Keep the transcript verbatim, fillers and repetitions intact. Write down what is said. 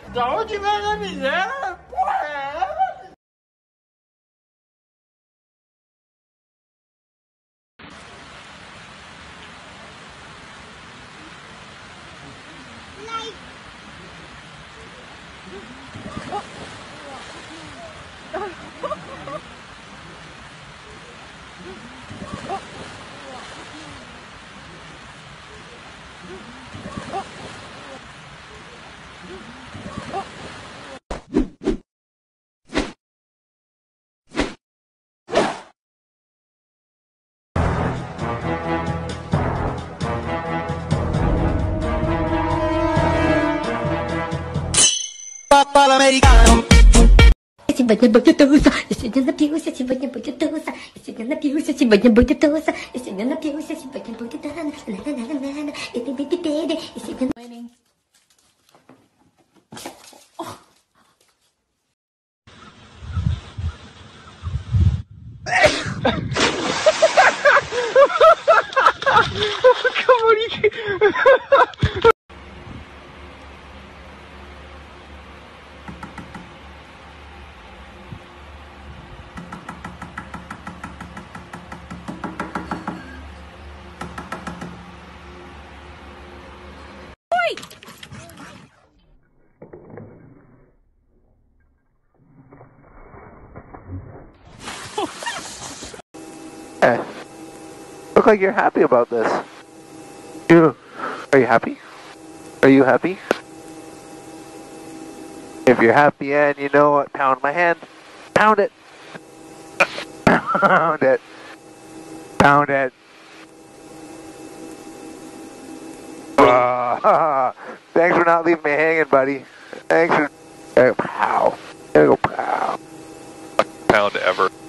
Don't you let me there? Americano. Сегодня будет туса, я сегодня напьюся, сегодня будет туса, я сегодня напьюся, сегодня будет туса, я сегодня напьюся, сегодня будет тана, на-на-на-на-на, и ты беби-беби, и сегодня... Come on, you can... Yeah. Look like you're happy about this. You, are you happy? Are you happy? If you're happy and you know what, pound my hand. Pound it. Pound it. Pound it. Uh, thanks for not leaving me hanging, buddy. Thanks for... There you go, pow. There you go, pow. Pound ever.